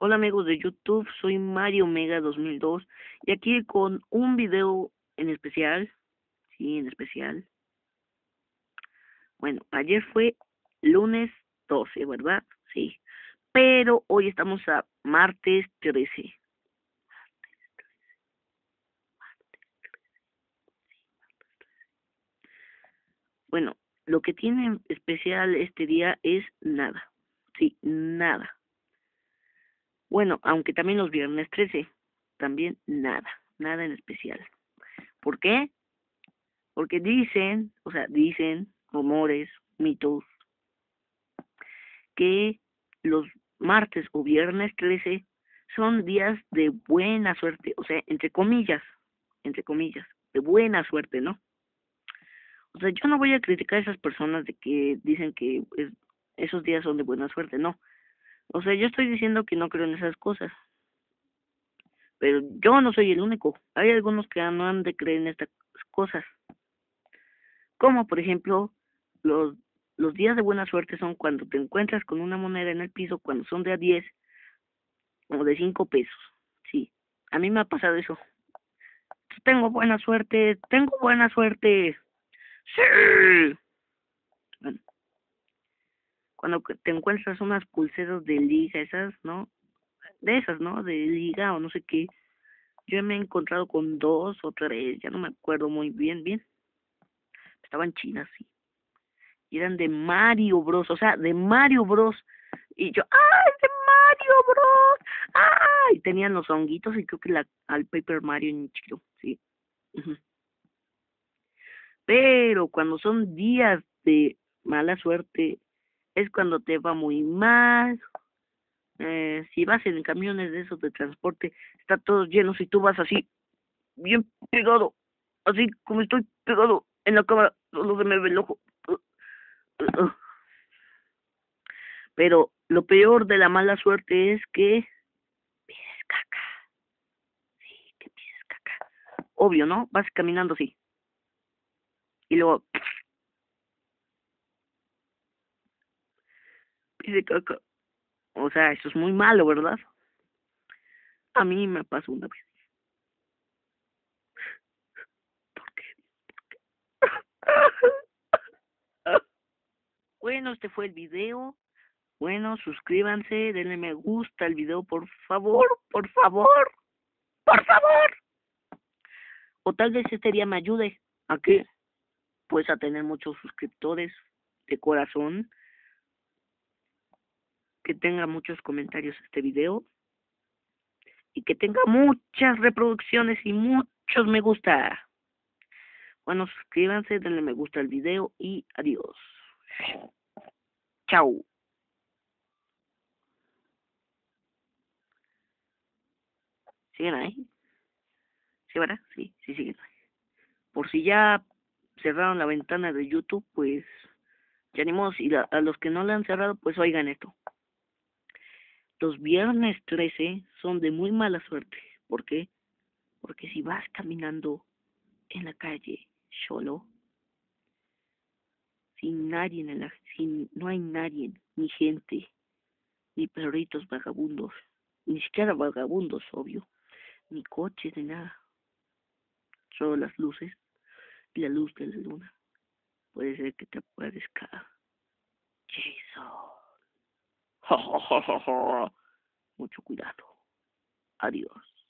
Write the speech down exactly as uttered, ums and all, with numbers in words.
Hola amigos de YouTube, soy Mario Mega dos mil dos y aquí con un video en especial, sí, en especial. Bueno, ayer fue lunes doce, ¿verdad? Sí, pero hoy estamos a martes trece. Bueno, lo que tiene especial este día es nada, sí, nada. Bueno, aunque también los viernes trece, también nada, nada en especial. ¿Por qué? Porque dicen, o sea, dicen rumores, mitos, que los martes o viernes trece son días de buena suerte, o sea, entre comillas, entre comillas, de buena suerte, ¿no? O sea, yo no voy a criticar a esas personas de que dicen que es, esos días son de buena suerte, no. O sea, yo estoy diciendo que no creo en esas cosas, pero yo no soy el único. Hay algunos que no han de creer en estas cosas, como por ejemplo los los días de buena suerte son cuando te encuentras con una moneda en el piso, cuando son de a diez o de cinco pesos. Sí, a mí me ha pasado eso. Tengo buena suerte, tengo buena suerte. Sí. Bueno, cuando te encuentras unas pulseras de liga, esas, ¿no? De esas, ¿no? De liga o no sé qué. Yo me he encontrado con dos o tres, ya no me acuerdo muy bien, bien. Estaban chinas, sí. Y eran de Mario Bros, o sea, de Mario Bros. Y yo, ¡ay, de Mario Bros! ¡Ay! Tenían los honguitos y creo que la, al Paper Mario en chido, sí. Uh-huh. Pero cuando son días de mala suerte, es cuando te va muy mal. Eh, si vas en camiones de esos de transporte, está todos llenos y tú vas así, bien pegado, así como estoy pegado en la cámara, solo se me ve el ojo. Uh, uh, uh. Pero lo peor de la mala suerte es que pides caca. Sí, que pides caca. Obvio, ¿no? Vas caminando así. Y luego pide caca. O sea, eso es muy malo, ¿verdad? A mí me pasó una vez. ¿Por qué? Bueno, este fue el video. Bueno, suscríbanse, denle me gusta al video, por favor, por favor, por favor. O tal vez este día me ayude a que, pues, a tener muchos suscriptores de corazón, que tenga muchos comentarios este video y que tenga muchas reproducciones y muchos me gusta. Bueno, suscríbanse, denle me gusta al video y adiós. Chao. ¿Siguen ahí? ¿Sí, verdad? Sí, sí, siguen ahí. Por si ya cerraron la ventana de YouTube, pues ya ni modo. Y la, a los que no la han cerrado, pues oigan esto. Los viernes trece son de muy mala suerte. ¿Por qué? Porque si vas caminando en la calle solo, sin nadie en la, sin, no hay nadie, ni gente, ni perritos vagabundos, ni siquiera vagabundos, obvio, ni coches, ni nada, solo las luces y la luz de la luna. Puede ser que te aparezca Jason. Mucho cuidado. Adiós.